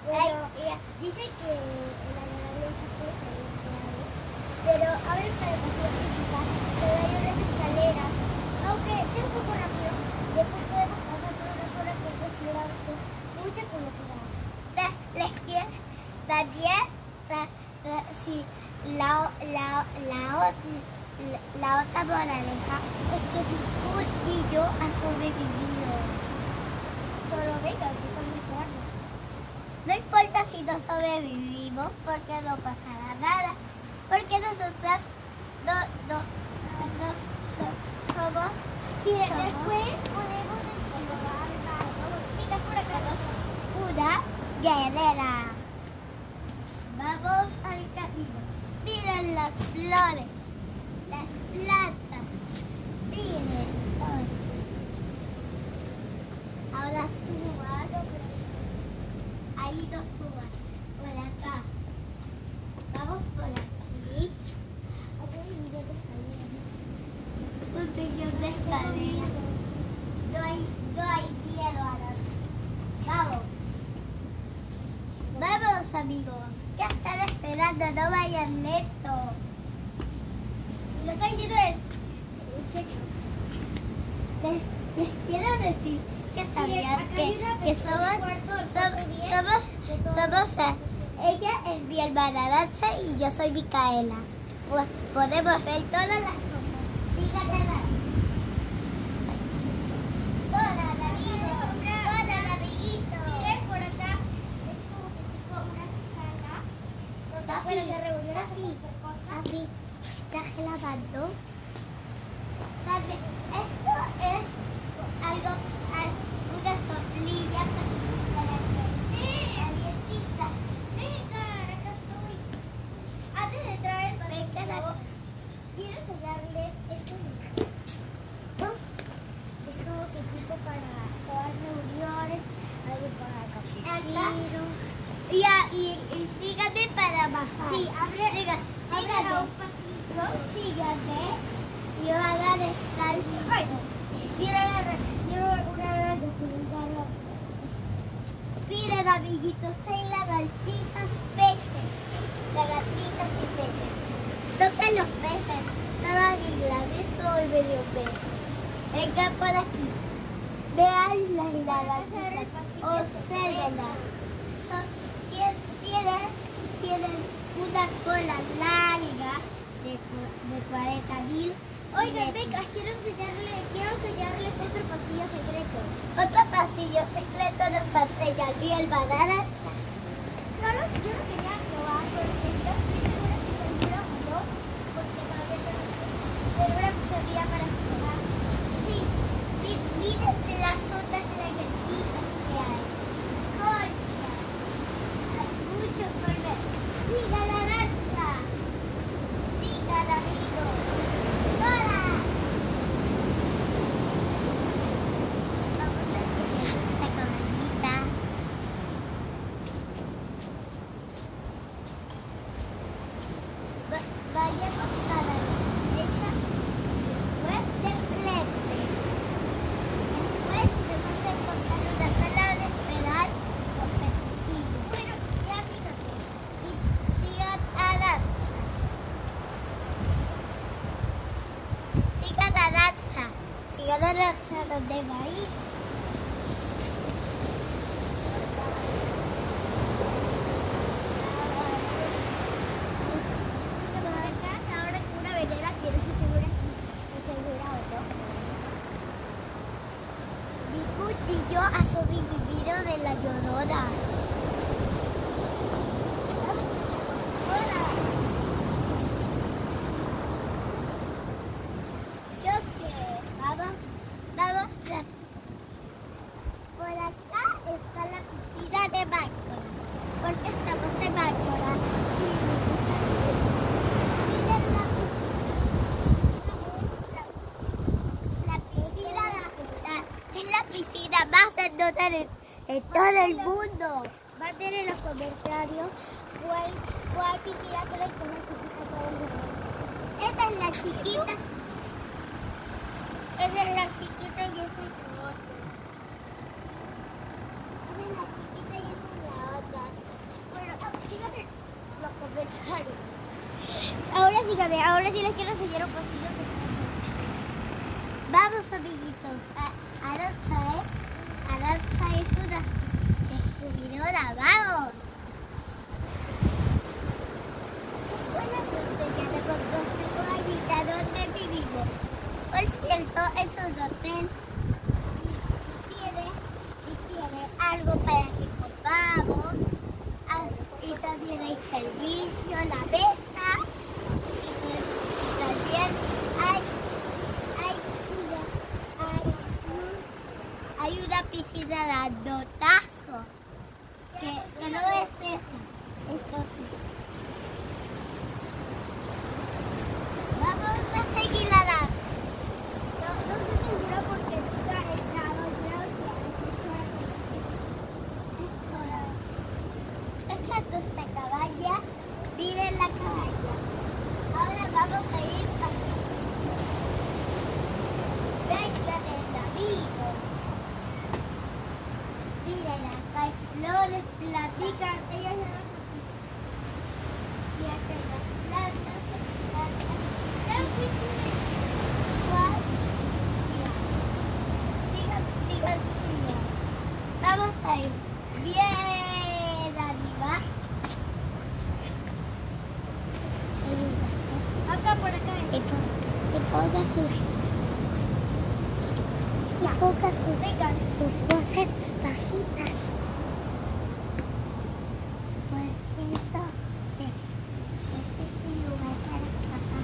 Dice que el agradable puede salir grave, pero abre para el pasillo principal, pero hay unas escaleras. Aunque sea un poco rápido, después podemos pasar por una zona que hay que explorar con mucha curiosidad. La izquierda, también, sí, la otra moraleja es que Bigfoot y yo ha sobrevivido. Solo venga, que estamos esperando. No importa si no sobrevivimos, porque no pasará nada, porque nosotras somos. Miren, después podemos explorar algo. Mira por acá. Una guerrera. Vamos al camino. Miren las flores, las plantas. Miren todo. Ahora suban. Ahí no suban. Por acá. Vamos por aquí. Un millón de escaleras. No hay miedo a las. Vamos. Vamos, amigos. ¿Qué están esperando? No vayan lento. Lo que está diciendo es. Les quiero decir que sabían que somos ella es mi hermana Danza y yo soy Micaela. Pues podemos ver todas las cosas. Fíjate la. Bueno, se reunió la Papi, ¿estás lavando? Papi, esto es algo, una soplilla para calientita. Venga, acá estoy. Antes de entrar al pasillo, quiero enseñarles esto. Es como que tipo para todas reuniones, algo para capuchino. Y sígame para bajar. Sí, abre a un pasillo. Sígame. Y van a estar. Miren, amiguitos, hay lagartijas, peces. Lagartijas y peces. Toquen los peces. Estaban grandes o medio pez. Vengan por aquí. Vean las lagartijas. Obsérvenlas. Tienen una cola larga de 40.000. Oigan, venga, quiero enseñarles otro pasillo secreto. Otro pasillo secreto nos pasea y el banana. Claro, yo lo quería probar, porque yo estoy segura si seguro o no, porque todavía no lo sé. Pero una teoría para explorar. Sí, miren las otras lagartijas que hay. Conchas. Hay mucho por ver. Siga la danza. Siga la amigo. ¡Hola! Vamos a escuchar esta camarita. Vayamos a la derecha. Después de frente. Después tenemos que encontrar una sala de esperar con pececillos. Bueno, ya síganme. Sigan a danza. Sigan a danza. Sigan a danza donde va a ir. Ahora que una velera quiere ser segura o no. Bigfoot y yo ha sobrevivido de la Llorona. Hola. Creo que vamos por acá está la piscina de Bárbara, porque estamos en Bárbara. Miren la piscina, es la piscina más grandota de todo el mundo. Va a tener en los comentarios cuál piscina creen que es la chiquita para el mundo. Esta es la chiquita. Esa es la chiquita y esa es la otra. Esa es la chiquita y esa es la otra. amiguitos. Aranza es una descubridora, vamos. Bueno, entonces ya te conozco ahorita donde vivimos. Por cierto, es un hotel y tiene algo para que comamos. Y también hay servicio, la mesa. Y también hay una piscina dando tazo. Que no es eso. Vamos a seguir la danza. No estoy segura porque nunca he estado, creo que Esta es nuestra cabaña. Miren la cabaña. Ahora vamos a ir así. Vengan el amigo. Miren, acá hay flores, plantitas. ellas no Y acá hay las plantas. Sigan. Vamos a ir bien arriba. acá por acá. Y ponga sus voces bajitas. Por cierto, este es un lugar para papá.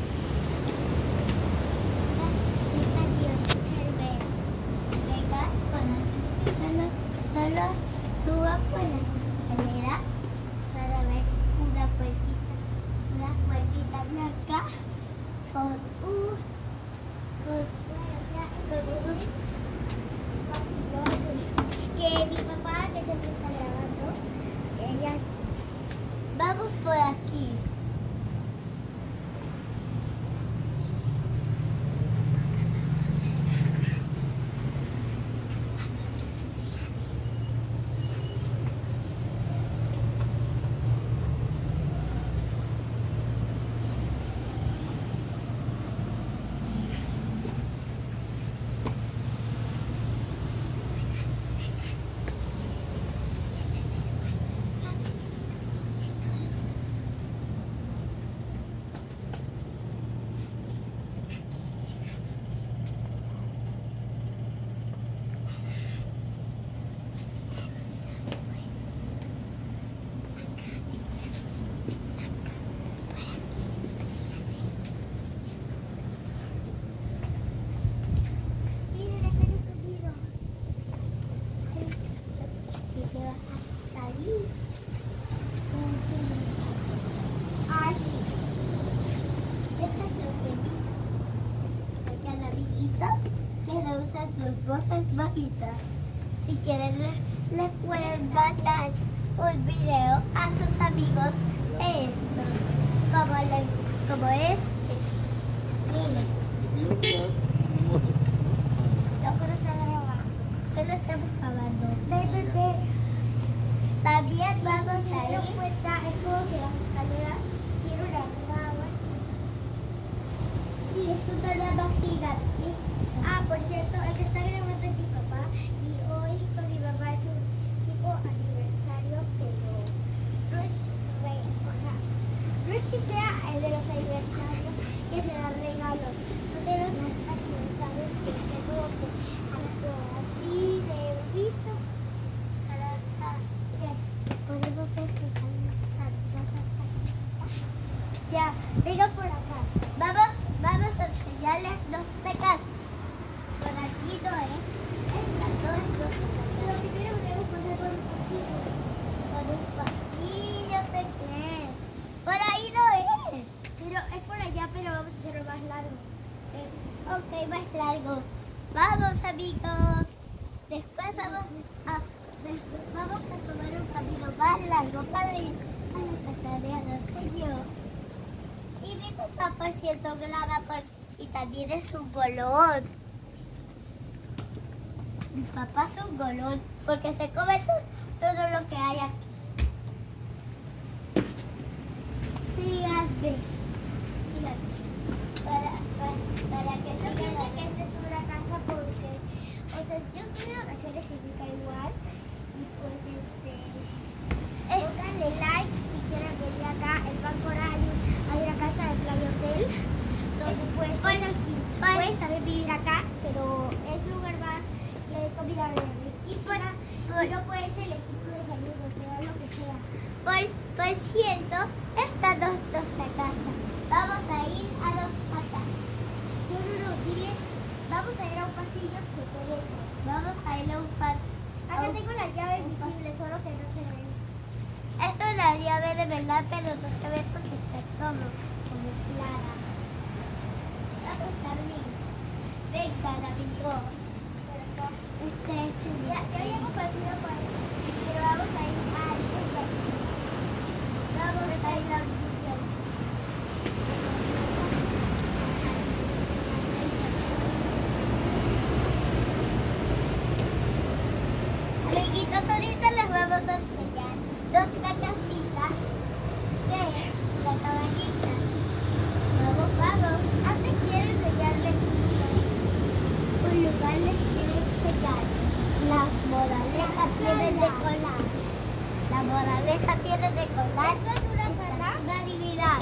Venga, Dios, observe. Venga, solo suba por las escaleras para ver una puertita blanca con Que mi papá, que siempre está grabando, ellas vamos por aquí. Sus voces bajitas. Si quieren les pueden mandar un video a sus amigos de esto, como este. Miren, solo estamos grabando. También vamos a ir. es como que las escaleras tienen una cama. Sí, es una lama gigante. Por cierto, el que está grabando es mi papá y hoy con mi papá es un tipo aniversario, pero no es no es que sea el de los aniversarios que se dan regalos, son de los aniversarios que se como que algo así de bonito. Podemos empezar Ya, venga por acá. Vamos a enseñarles los tecas. Por aquí no es. Pero primero debemos pasar por un pasillo. Por un pasillo secreto. Por ahí no es. Pero es por allá, pero vamos a hacerlo más largo. Ok, más largo. Vamos, amigos. Después vamos a tomar un camino más largo para ir a la casa de Ana Señor. Y mi papá, por cierto, graba y también es un golón. Mi papá es un golón porque se come todo lo que hay aquí. Síganme. Para que Yo sigan. pienso que esta es una caja por pasillo secreto. Vamos a ir a un Acá tengo la llave visible, solo que no se ve. Eso es la llave de verdad, pero no se ve porque está como clara. Vamos a abrir. Venga, amigos. Este es un... Ya habíamos pasado por ahí, pero vamos a ir al lugar. Vamos a ir a un lugar. Amiguitos, ahorita les vamos a enseñar dos casitas de la caballita. Vamos. Antes quiero enseñarles Un lugar les quiero enseñar. Las moralejas tienen de colar. La moraleja tiene de colar. Esto es una sala. Una divinidad.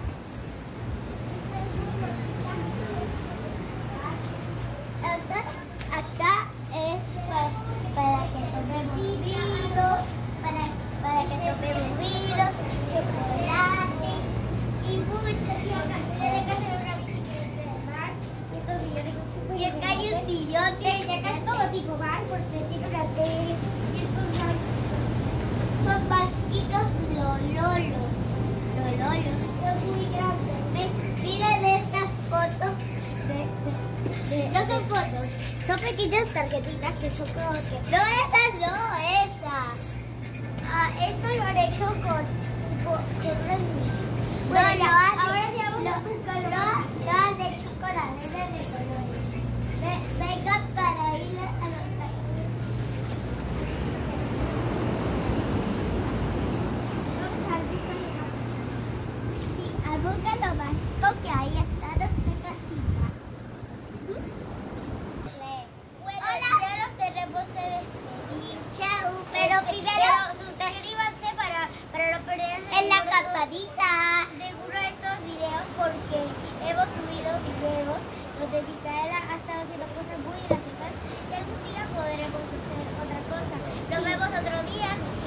Acá es para que tomemos vinos, para que tomemos vinos, chocolate y mucho. Tiene que hacer una bicicleta de mar. Y estos sillones son súper Y acá hay un sillón Y acá es como tipo bar porque tiene una tele. Y estos son banquitos lololos. son muy grandes. Miren estas fotos No son fotos, son pequeñas tarjetitas que son como que... No, esas no, esas. Eso lo han hecho con No, ahora sí vamos a buscar lo han hecho con arenas de colores. Vengan para ir a los Sí, busca lo mágico que ahí está nuestra casita. Hola, ya nos tenemos que despedir. Chao, pero primero Suscríbanse para no perder en la campanita. ninguno de estos videos porque hemos subido videos donde Micaela ha estado haciendo cosas muy graciosas y algún día podremos hacer otra cosa. Nos vemos otro día.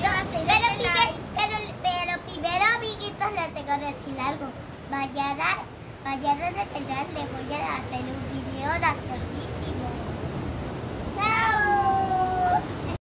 Pero primero, amiguitos, les tengo que decir algo. Mañana de verdad les voy a hacer un video.